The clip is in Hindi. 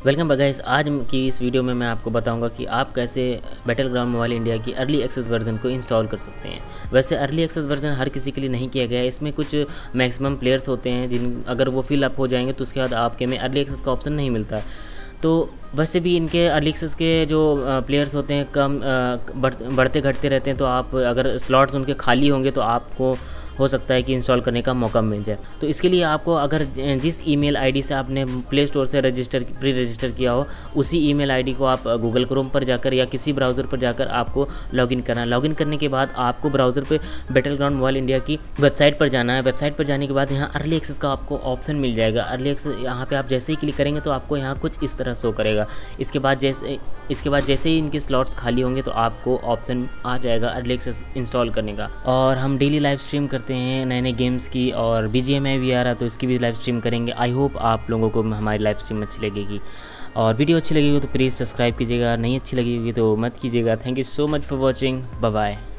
Welcome guys. आज की इस वीडियो में मैं आपको बताऊंगा कि आप कैसे बैटल ग्राउंड मोबाइल इंडिया की अर्ली एक्सेस वर्जन को इंस्टॉल कर सकते हैं। वैसे अर्ली एक्सेस वर्जन हर किसी के लिए नहीं किया गया है। इसमें कुछ मैक्सिमम प्लेयर्स होते हैं जिन अगर वो फिल अप हो जाएंगे तो उसके बाद आपके में अर्ली एक्सेस का ऑप्शन नहीं मिलता है। तो वैसे भी इनके अर्ली एक्सेस के जो प्लेयर्स होते हैं कम बढ़ते घटते रहते हैं। तो आप अगर स्लॉट्स उनके खाली होंगे तो आपको हो सकता है कि इंस्टॉल करने का मौका मिल जाए। तो इसके लिए आपको अगर जिस ईमेल आईडी से आपने प्ले स्टोर से प्री रजिस्टर किया हो उसी ईमेल आईडी को आप गूगल क्रोम पर जाकर या किसी ब्राउज़र पर जाकर आपको लॉगिन करना है। लॉगिन करने के बाद आपको ब्राउज़र पे बैटल ग्राउंड मोबाइल इंडिया की वेबसाइट पर जाना है। वेबसाइट पर जाने के बाद यहाँ अर्ली एक्सेस का आपको ऑप्शन मिल जाएगा। अर्ली एक्सेस यहाँ पर आप जैसे ही क्लिक करेंगे तो आपको यहाँ कुछ इस तरह शो करेगा। इसके बाद जैसे ही इनके स्लॉट्स खाली होंगे तो आपको ऑप्शन आ जाएगा अर्ली एक्सेस इंस्टॉल करने का। और हम डेली लाइव स्ट्रीम करते हैं नए नए गेम्स की, और BGMI भी आ रहा तो इसकी भी लाइव स्ट्रीम करेंगे। आई होप आप लोगों को हमारी लाइव स्ट्रीम अच्छी लगेगी, और वीडियो अच्छी लगेगी तो प्लीज़ सब्सक्राइब कीजिएगा, नहीं अच्छी लगेगी तो मत कीजिएगा। Thank you so much for watching. Bye bye.